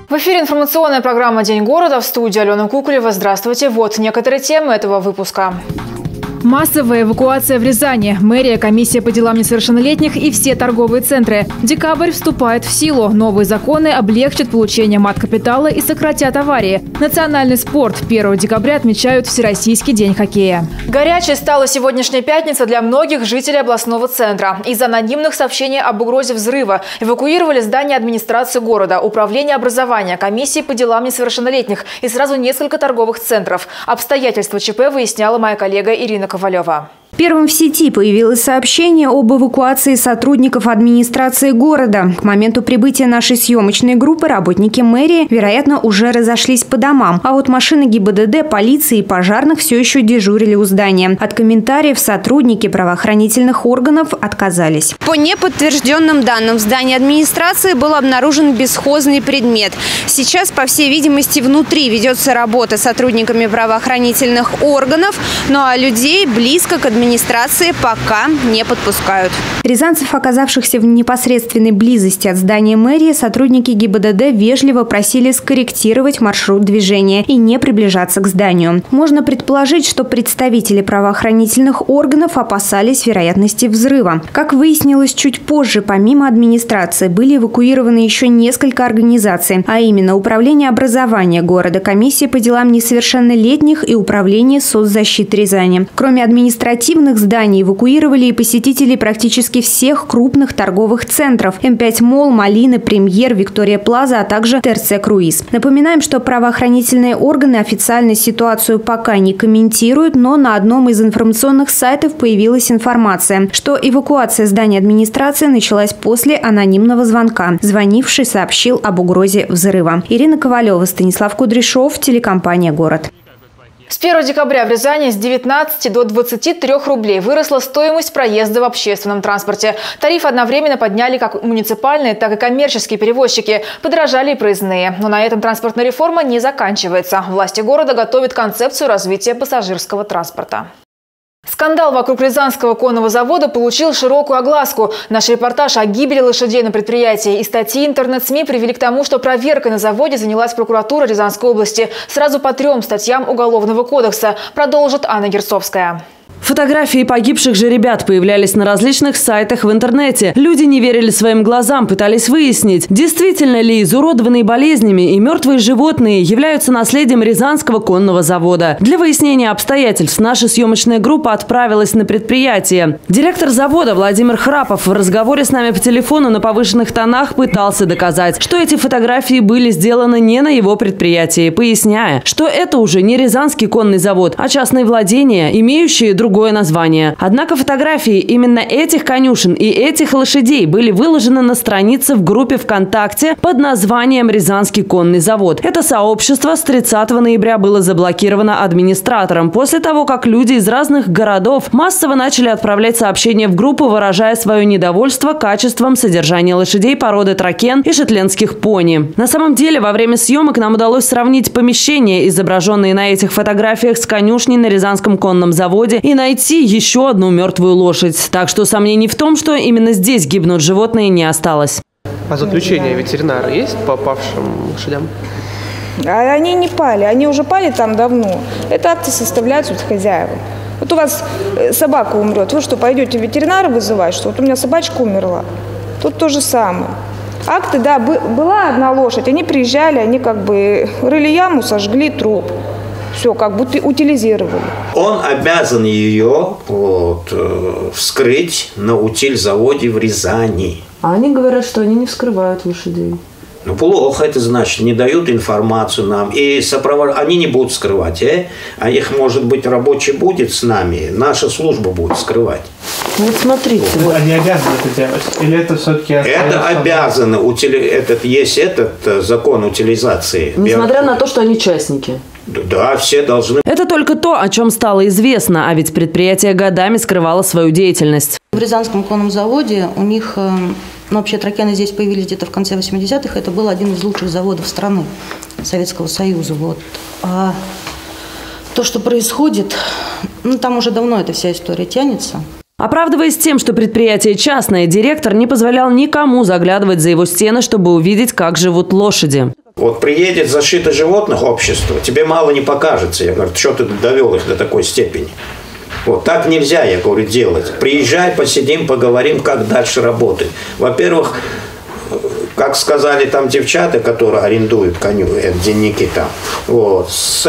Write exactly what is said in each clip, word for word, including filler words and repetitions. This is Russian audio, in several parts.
В эфире информационная программа «День города», в студии Алена Куколева. Здравствуйте. Вот некоторые темы этого выпуска. Массовая эвакуация в Рязани. Мэрия, комиссия по делам несовершеннолетних и все торговые центры. Декабрь вступает в силу. Новые законы облегчат получение мат-капитала и сократят аварии. Национальный спорт. первого декабря отмечают Всероссийский день хоккея. Горячей стала сегодняшняя пятница для многих жителей областного центра. Из-за анонимных сообщений об угрозе взрыва эвакуировали здание администрации города, управление образования, комиссии по делам несовершеннолетних и сразу несколько торговых центров. Обстоятельства ЧП выясняла моя коллега Ирина Ковалева. Первым в сети появилось сообщение об эвакуации сотрудников администрации города. К моменту прибытия нашей съемочной группы работники мэрии, вероятно, уже разошлись по домам. А вот машины ГИБДД, полиции и пожарных все еще дежурили у здания. От комментариев сотрудники правоохранительных органов отказались. По неподтвержденным данным, в здании администрации был обнаружен бесхозный предмет. Сейчас, по всей видимости, внутри ведется работа сотрудниками правоохранительных органов, ну а людей близко к администрации администрации пока не подпускают. Рязанцев, оказавшихся в непосредственной близости от здания мэрии, сотрудники ГИБДД вежливо просили скорректировать маршрут движения и не приближаться к зданию. Можно предположить, что представители правоохранительных органов опасались вероятности взрыва. Как выяснилось чуть позже, помимо администрации были эвакуированы еще несколько организаций, а именно Управление образования города, комиссия по делам несовершеннолетних и Управление соцзащиты Рязани. Кроме административных зданий эвакуировали и посетителей практически всех крупных торговых центров – эм пять Молл, Малины, Премьер, Виктория Плаза, а также ТРЦ Круиз. Напоминаем, что правоохранительные органы официально ситуацию пока не комментируют, но на одном из информационных сайтов появилась информация, что эвакуация здания администрации началась после анонимного звонка. Звонивший сообщил об угрозе взрыва. Ирина Ковалева, Станислав Кудряшов, телекомпания «Город». С первого декабря в Рязани с девятнадцати до двадцати трёх рублей выросла стоимость проезда в общественном транспорте. Тариф одновременно подняли как муниципальные, так и коммерческие перевозчики. Подорожали и проездные. Но на этом транспортная реформа не заканчивается. Власти города готовят концепцию развития пассажирского транспорта. Скандал вокруг Рязанского конного завода получил широкую огласку. Наш репортаж о гибели лошадей на предприятии и статьи интернет-СМИ привели к тому, что проверкой на заводе занялась прокуратура Рязанской области. Сразу по трем статьям Уголовного кодекса. Продолжит Анна Герцовская. Фотографии погибших же ребят появлялись на различных сайтах в интернете. Люди не верили своим глазам, пытались выяснить, действительно ли изуродованные болезнями и мертвые животные являются наследием Рязанского конного завода. Для выяснения обстоятельств наша съемочная группа отправилась на предприятие. Директор завода Владимир Храпов в разговоре с нами по телефону на повышенных тонах пытался доказать, что эти фотографии были сделаны не на его предприятии, поясняя, что это уже не Рязанский конный завод, а частные владения, имеющие другое другое название. Однако фотографии именно этих конюшен и этих лошадей были выложены на странице в группе ВКонтакте под названием «Рязанский конный завод». Это сообщество с тридцатого ноября было заблокировано администратором после того, как люди из разных городов массово начали отправлять сообщения в группу, выражая свое недовольство качеством содержания лошадей породы тракен и шотландских пони. На самом деле, во время съемок нам удалось сравнить помещения, изображенные на этих фотографиях, с конюшней на Рязанском конном заводе и найти еще одну мертвую лошадь. Так что сомнений в том, что именно здесь гибнут животные, не осталось. А заключение ветеринара есть по павшим лошадям? А они не пали, они уже пали там давно. Это акты составляются вот хозяева. Вот у вас собака умрет, вы что, пойдете ветеринара вызывать, что вот у меня собачка умерла? Тут то же самое. Акты, да, была одна лошадь, они приезжали, они как бы рыли яму, сожгли труп. Все, как будто утилизировали. Он обязан ее вот, э, вскрыть на утильзаводе в Рязани. А они говорят, что они не вскрывают лошадей. Ну, плохо это значит, не дают информацию нам. И сопровод... они не будут скрывать. Э? А их, может быть, рабочий будет с нами, наша служба будет скрывать. Ну, вот смотрите. Вот. Они обязаны это делать? Или это все-таки... Это обязаны. Утили... Этот, есть этот закон утилизации. Несмотря на то, что они частники. Да, все должны. Это только то, о чем стало известно, а ведь предприятие годами скрывало свою деятельность. В Рязанском конном заводе у них, ну, вообще тракены здесь появились где-то в конце восьмидесятых, это был один из лучших заводов страны, Советского Союза. Вот. А то, что происходит, ну, там уже давно эта вся история тянется. Оправдываясь тем, что предприятие частное, директор не позволял никому заглядывать за его стены, чтобы увидеть, как живут лошади. Вот приедет защита животных общества, тебе мало не покажется. Я говорю, что ты довел их до такой степени? Вот так нельзя, я говорю, делать. Приезжай, посидим, поговорим, как дальше работать. Во-первых, как сказали там девчата, которые арендуют коню, это денники там, вот, с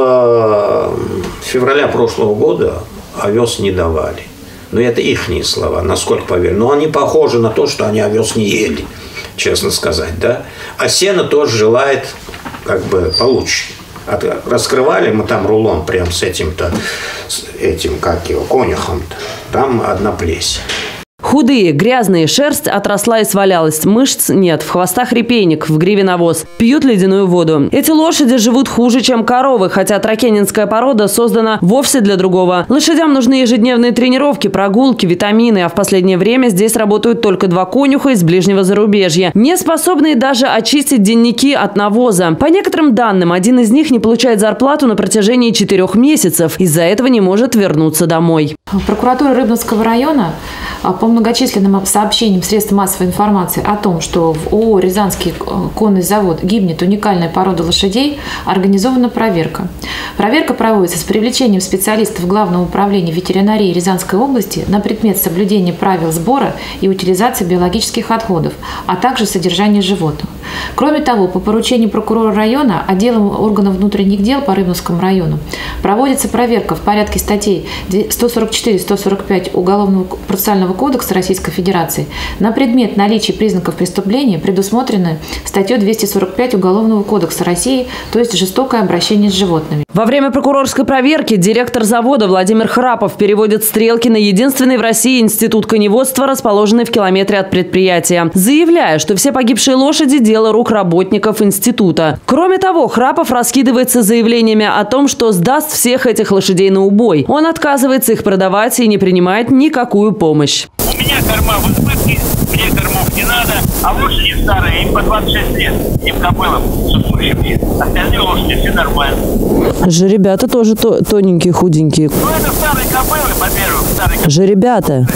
этого февраля прошлого года овес не давали. Но это ихние слова, насколько поверю. Но они похожи на то, что они овес не ели, честно сказать, да. А сено тоже желает как бы получше. От, раскрывали мы там рулон прям с этим-то, с этим, как его, конюхом-то. Там одна плесень. Худые, грязные, шерсть отросла и свалялась. Мышц нет, в хвостах репейник, в гриве навоз. Пьют ледяную воду. Эти лошади живут хуже, чем коровы, хотя тракенинская порода создана вовсе для другого. Лошадям нужны ежедневные тренировки, прогулки, витамины, а в последнее время здесь работают только два конюха из ближнего зарубежья, не способные даже очистить денники от навоза. По некоторым данным, один из них не получает зарплату на протяжении четырех месяцев. Из-за этого не может вернуться домой. Прокуратура Рыбинского района по многочисленным сообщениям средств массовой информации о том, что в ООО «Рязанский конный завод» гибнет уникальная порода лошадей, организована проверка. Проверка проводится с привлечением специалистов Главного управления ветеринарии Рязанской области на предмет соблюдения правил сбора и утилизации биологических отходов, а также содержания животных. Кроме того, по поручению прокурора района отделом органов внутренних дел по Рыбинскому району проводится проверка в порядке статей сто сорок четыре — сто сорок пять Уголовного процессуального кодекса Российской Федерации на предмет наличия признаков преступления, предусмотрены статьей двести сорок пять Уголовного кодекса России, то есть жестокое обращение с животными. Во время прокурорской проверки директор завода Владимир Храпов переводит стрелки на единственный в России институт коневодства, расположенный в километре от предприятия, заявляя, что все погибшие лошади – дело рук работников института. Кроме того, Храпов раскидывается заявлениями о том, что сдаст всех этих лошадей на убой. Он отказывается их продавать и не принимает никакую помощь. У меня корма в избытке, мне кормов не надо, а лошади старые, им по двадцать шесть лет, им кобылам, супружим нет. Остальные лошади все нормально. Жеребята тоже то, тоненькие, худенькие. Ну, это старые кобылы, во-первых, старые кобылы. Жеребята.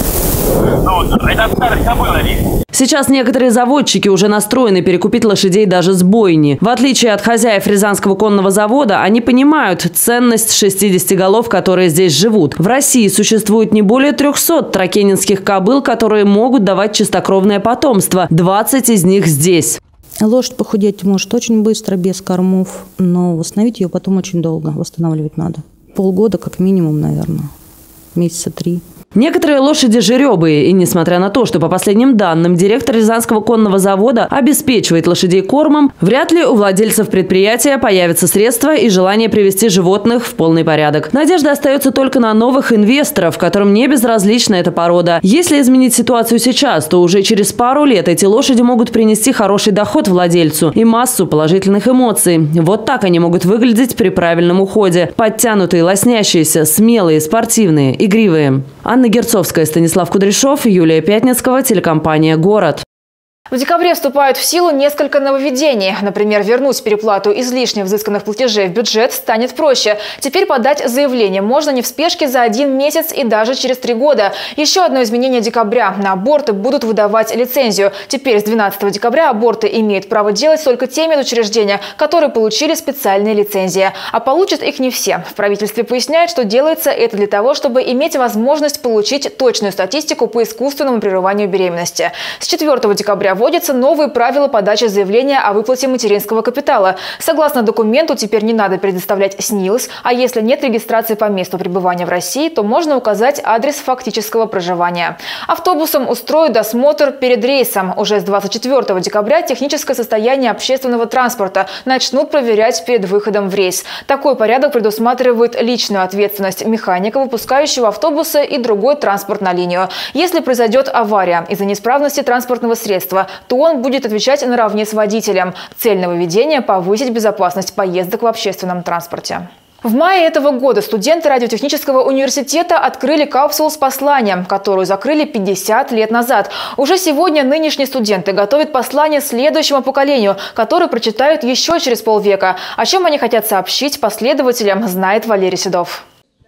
Ну, это старых кобыл они. Сейчас некоторые заводчики уже настроены перекупить лошадей даже с бойни. В отличие от хозяев Рязанского конного завода, они понимают ценность шестидесяти голов, которые здесь живут. В России существует не более трехсот тракенинских кобыл, которые могут давать чистокровное потомство. двадцать из них здесь. Лошадь похудеть может очень быстро, без кормов, но восстановить ее потом очень долго, восстанавливать надо. Полгода как минимум, наверное, месяца три. Некоторые лошади жеребые, и несмотря на то, что по последним данным директор Рязанского конного завода обеспечивает лошадей кормом, вряд ли у владельцев предприятия появятся средства и желание привести животных в полный порядок. Надежда остается только на новых инвесторов, которым не безразлична эта порода. Если изменить ситуацию сейчас, то уже через пару лет эти лошади могут принести хороший доход владельцу и массу положительных эмоций. Вот так они могут выглядеть при правильном уходе. Подтянутые, лоснящиеся, смелые, спортивные, игривые. Анна Герцовская, Станислав Кудряшов, Юлия Пятницкого, телекомпания «Город». В декабре вступают в силу несколько нововведений. Например, вернуть переплату излишне взысканных платежей в бюджет станет проще. Теперь подать заявление можно не в спешке за один месяц и даже через три года. Еще одно изменение декабря. На аборты будут выдавать лицензию. Теперь с двенадцатого декабря аборты имеют право делать только те медучреждения, которые получили специальные лицензии. А получат их не все. В правительстве поясняют, что делается это для того, чтобы иметь возможность получить точную статистику по искусственному прерыванию беременности. С четвёртого декабря вводятся новые правила подачи заявления о выплате материнского капитала. Согласно документу, теперь не надо предоставлять СНИЛС, а если нет регистрации по месту пребывания в России, то можно указать адрес фактического проживания. Автобусам устроят досмотр перед рейсом. Уже с двадцать четвёртого декабря техническое состояние общественного транспорта начнут проверять перед выходом в рейс. Такой порядок предусматривает личную ответственность механика, выпускающего автобусы и другой транспорт на линию. Если произойдет авария из-за неисправности транспортного средства, то он будет отвечать наравне с водителем. Цель нововведения – повысить безопасность поездок в общественном транспорте. В мае этого года студенты радиотехнического университета открыли капсулу с посланием, которую закрыли пятьдесят лет назад. Уже сегодня нынешние студенты готовят послание следующему поколению, которое прочитают еще через полвека. О чем они хотят сообщить последователям, знает Валерий Седов.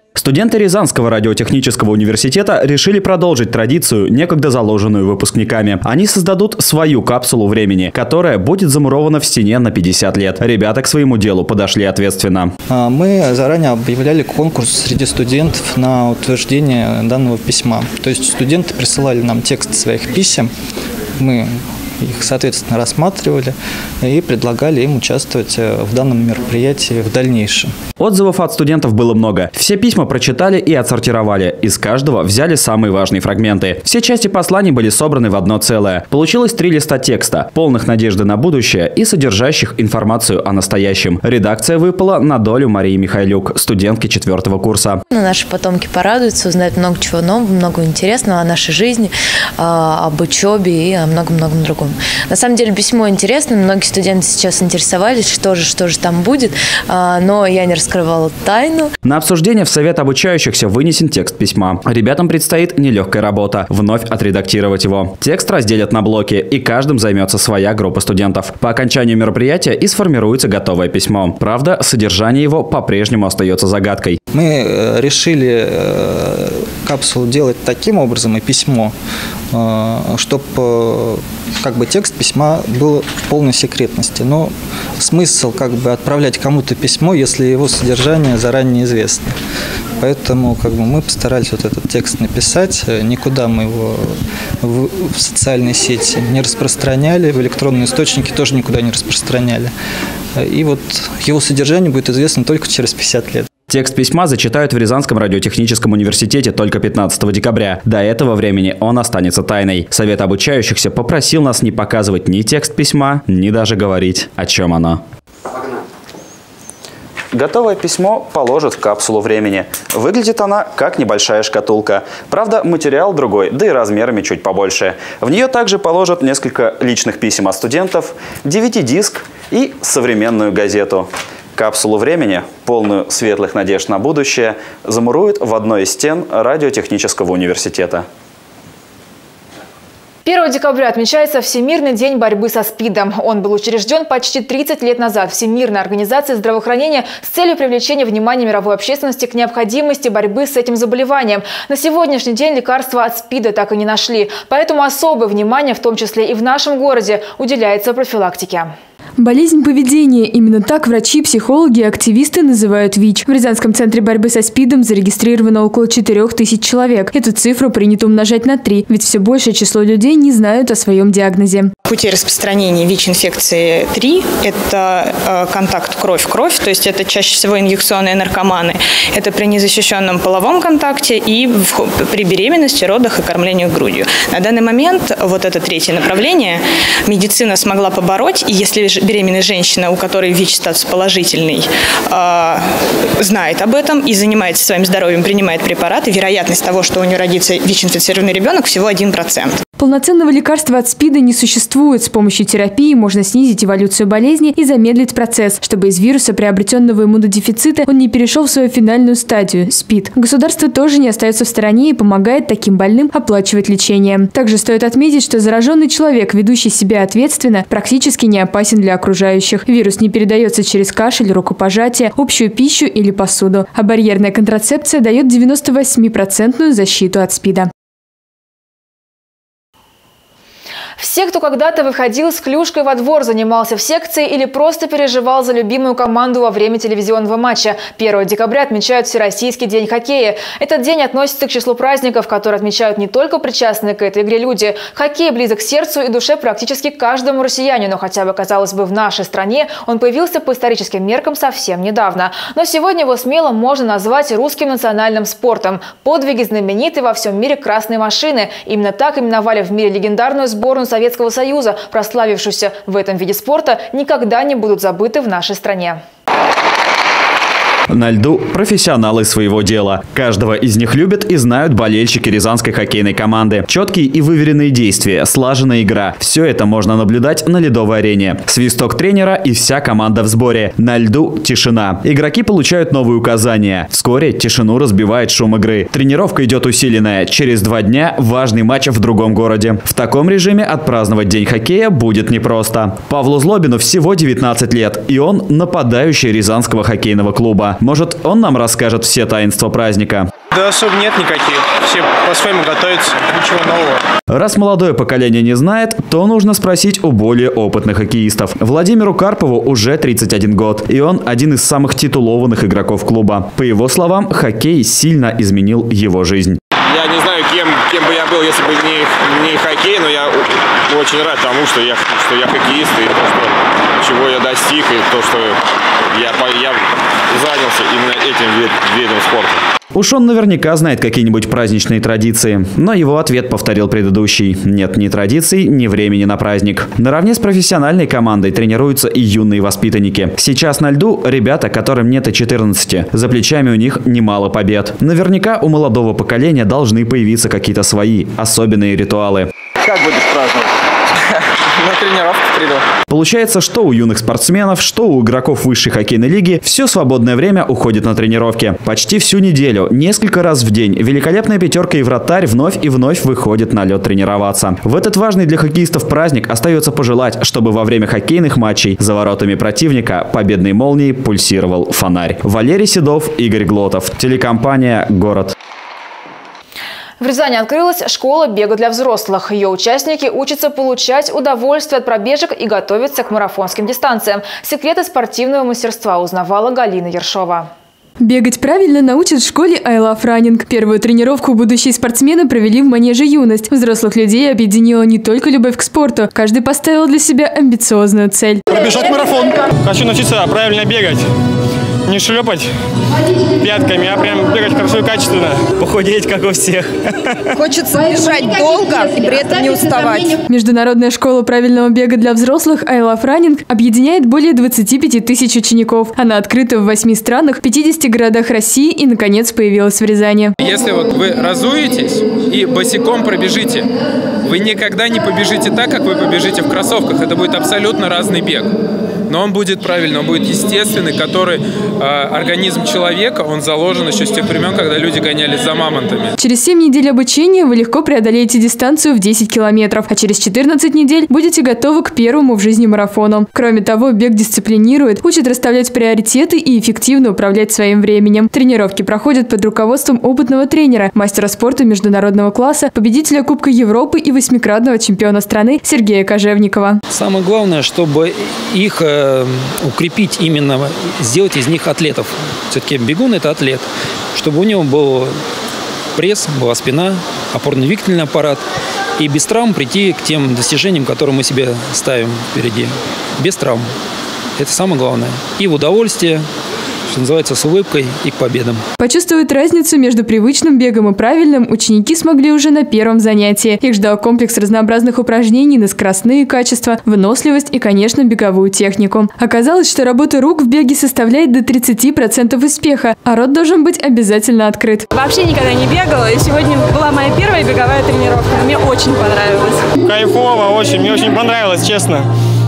Студенты Рязанского радиотехнического университета решили продолжить традицию, некогда заложенную выпускниками. Они создадут свою капсулу времени, которая будет замурована в стене на пятьдесят лет. Ребята к своему делу подошли ответственно. Мы заранее объявляли конкурс среди студентов на утверждение данного письма. То есть студенты присылали нам текст своих писем, мы их, соответственно, рассматривали и предлагали им участвовать в данном мероприятии в дальнейшем. Отзывов от студентов было много. Все письма прочитали и отсортировали. Из каждого взяли самые важные фрагменты. Все части посланий были собраны в одно целое. Получилось три листа текста, полных надежды на будущее и содержащих информацию о настоящем. Редакция выпала на долю Марии Михайлюк, студентки четвертого курса. Наши потомки порадуются, узнают много чего нового, много интересного о нашей жизни, об учебе и о многом-многом другом. На самом деле письмо интересно, многие студенты сейчас интересовались, что же, что же там будет, но я не раскрывала тайну. На обсуждение в Совет обучающихся вынесен текст письма. Ребятам предстоит нелегкая работа – вновь отредактировать его. Текст разделят на блоки, и каждым займется своя группа студентов. По окончанию мероприятия и сформируется готовое письмо. Правда, содержание его по-прежнему остается загадкой. Мы решили капсулу делать таким образом и письмо, чтобы как бы текст письма был в полной секретности. Но смысл как бы отправлять кому-то письмо, если его содержание заранее известно. Поэтому как бы мы постарались вот этот текст написать. Никуда мы его в, в социальной сети не распространяли, в электронные источники тоже никуда не распространяли. И вот его содержание будет известно только через пятьдесят лет. Текст письма зачитают в Рязанском радиотехническом университете только пятнадцатого декабря. До этого времени он останется тайной. Совет обучающихся попросил нас не показывать ни текст письма, ни даже говорить, о чем оно. Готовое письмо положат в капсулу времени. Выглядит она как небольшая шкатулка. Правда, материал другой, да и размерами чуть побольше. В нее также положат несколько личных писем от студентов, ди ви ди-диск и современную газету. Капсулу времени, полную светлых надежд на будущее, замуруют в одной из стен радиотехнического университета. первого декабря отмечается Всемирный день борьбы со СПИДом. Он был учрежден почти тридцать лет назад Всемирной организацией здравоохранения с целью привлечения внимания мировой общественности к необходимости борьбы с этим заболеванием. На сегодняшний день лекарства от СПИДа так и не нашли. Поэтому особое внимание, в том числе и в нашем городе, уделяется профилактике. Болезнь поведения. Именно так врачи, психологи и активисты называют ВИЧ. В Рязанском центре борьбы со СПИДом зарегистрировано около четырёх тысяч человек. Эту цифру принято умножать на три, ведь все большее число людей не знают о своем диагнозе. Пути распространения ВИЧ-инфекции три – это э, контакт кровь-кровь, то есть это чаще всего инъекционные наркоманы. Это при незащищенном половом контакте и в, при беременности, родах и кормлении грудью. На данный момент вот это третье направление медицина смогла побороть, и если беременная женщина, у которой ВИЧ-статус положительный, э, знает об этом и занимается своим здоровьем, принимает препараты, вероятность того, что у нее родится ВИЧ-инфицированный ребенок, всего один процент. Полноценного лекарства от СПИДа не существует. С помощью терапии можно снизить эволюцию болезни и замедлить процесс, чтобы из вируса приобретенного иммунодефицита он не перешел в свою финальную стадию – СПИД. Государство тоже не остается в стороне и помогает таким больным оплачивать лечение. Также стоит отметить, что зараженный человек, ведущий себя ответственно, практически не опасен для окружающих. Вирус не передается через кашель, рукопожатие, общую пищу или посуду. А барьерная контрацепция дает девяносто восемь процентов защиту от СПИДа. Все, кто когда-то выходил с клюшкой во двор, занимался в секции или просто переживал за любимую команду во время телевизионного матча. первого декабря отмечают Всероссийский день хоккея. Этот день относится к числу праздников, которые отмечают не только причастные к этой игре люди. Хоккей близок к сердцу и душе практически каждому россиянину. Хотя бы, казалось бы, в нашей стране он появился по историческим меркам совсем недавно. Но сегодня его смело можно назвать русским национальным спортом. Подвиги знамениты во всем мире красной машины. Именно так именовали в мире легендарную сборную Советского Союза, прославившуюся в этом виде спорта, никогда не будут забыты в нашей стране. На льду профессионалы своего дела. Каждого из них любят и знают болельщики рязанской хоккейной команды. Четкие и выверенные действия, слаженная игра. Все это можно наблюдать на ледовой арене. Свисток тренера и вся команда в сборе. На льду тишина. Игроки получают новые указания. Вскоре тишину разбивает шум игры. Тренировка идет усиленная. Через два дня важный матч в другом городе. В таком режиме отпраздновать день хоккея будет непросто. Павлу Злобину всего девятнадцать лет, и он нападающий Рязанского хоккейного клуба. Может, он нам расскажет все таинства праздника? Да особо нет никаких. Все по-своему готовятся. Ничего нового. Раз молодое поколение не знает, то нужно спросить у более опытных хоккеистов. Владимиру Карпову уже тридцать один год, и он один из самых титулованных игроков клуба. По его словам, хоккей сильно изменил его жизнь. Я не знаю, кем, кем бы я был, если бы не, не хоккей, но я очень рад тому, что я, что я хоккеист, и то, что, чего я достиг, и то, что я, я занялся именно этим вид, видом спорта. Уж он наверняка знает какие-нибудь праздничные традиции, но его ответ повторил предыдущий. Нет ни традиций, ни времени на праздник. Наравне с профессиональной командой тренируются и юные воспитанники. Сейчас на льду ребята, которым нет и четырнадцати. За плечами у них немало побед. Наверняка у молодого поколения должны появиться какие-то свои особенные ритуалы. Как будешь праздновать? На тренировку приду. Получается, что у юных спортсменов, что у игроков высшей хоккейной лиги все свободное время уходит на тренировки. Почти всю неделю, несколько раз в день, великолепная пятерка и вратарь вновь и вновь выходит на лед тренироваться. В этот важный для хоккеистов праздник остается пожелать, чтобы во время хоккейных матчей за воротами противника победной молнией пульсировал фонарь. Валерий Седов, Игорь Глотов. Телекомпания «Город». В Рязани открылась школа бега для взрослых. Ее участники учатся получать удовольствие от пробежек и готовятся к марафонским дистанциям. Секреты спортивного мастерства узнавала Галина Ершова. Бегать правильно научат в школе I Love Running. Первую тренировку будущие спортсмены провели в манеже «Юность». Взрослых людей объединила не только любовь к спорту. Каждый поставил для себя амбициозную цель. Пробежать марафон. Хочу научиться правильно бегать. Не шлепать пятками, а прям бегать хорошо и качественно. Похудеть, как у всех. Хочется бежать долго и при этом не уставать. Международная школа правильного бега для взрослых I Love Running объединяет более двадцати пяти тысяч учеников. Она открыта в восьми странах, пятидесяти городах России и, наконец, появилась в Рязани. Если вот вы разуетесь и босиком пробежите, вы никогда не побежите так, как вы побежите в кроссовках. Это будет абсолютно разный бег. Но он будет правильный, он будет естественный, который э, организм человека, он заложен еще с тех времен, когда люди гонялись за мамонтами. Через семь недель обучения вы легко преодолеете дистанцию в десять километров, а через четырнадцать недель будете готовы к первому в жизни марафону. Кроме того, бег дисциплинирует, учит расставлять приоритеты и эффективно управлять своим временем. Тренировки проходят под руководством опытного тренера, мастера спорта международного класса, победителя Кубка Европы и восьмикратного чемпиона страны Сергея Кожевникова. Самое главное, чтобы их укрепить, именно сделать из них атлетов. Все-таки бегун – это атлет. Чтобы у него был пресс, была спина, опорно-двигательный аппарат. И без травм прийти к тем достижениям, которые мы себе ставим впереди. Без травм. Это самое главное. И в удовольствие, что называется, с улыбкой и к победам. Почувствовать разницу между привычным бегом и правильным ученики смогли уже на первом занятии. Их ждал комплекс разнообразных упражнений на скоростные качества, выносливость и, конечно, беговую технику. Оказалось, что работа рук в беге составляет до тридцати процентов успеха, а рот должен быть обязательно открыт. Вообще никогда не бегала, и сегодня была моя первая беговая тренировка. Мне очень понравилось. Кайфово, очень, мне очень понравилось, честно.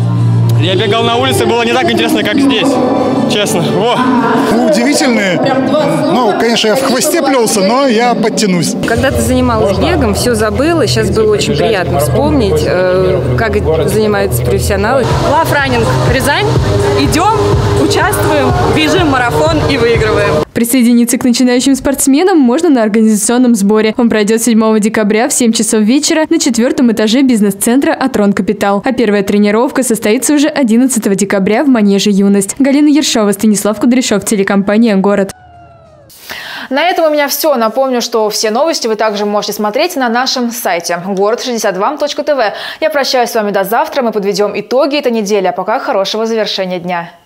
Я бегал на улице, было не так интересно, как здесь. Честно. Во. Ну, удивительные. Ну, конечно, я в хвосте плелся, но я подтянусь. Когда ты занималась бегом, все забыла. Сейчас было очень приятно вспомнить, как занимаются профессионалы. Love Running, Рязань. Идем, участвуем, бежим марафон и выигрываем. Присоединиться к начинающим спортсменам можно на организационном сборе. Он пройдет седьмого декабря в семь часов вечера на четвертом этаже бизнес-центра «Атрон Капитал». А первая тренировка состоится уже одиннадцатого декабря в манеже «Юность». Галина Ершова, Станислав Кудряшов, телекомпания «Город». На этом у меня все. Напомню, что все новости вы также можете смотреть на нашем сайте город шестьдесят два точка тв. Я прощаюсь с вами до завтра. Мы подведем итоги этой недели. А пока хорошего завершения дня.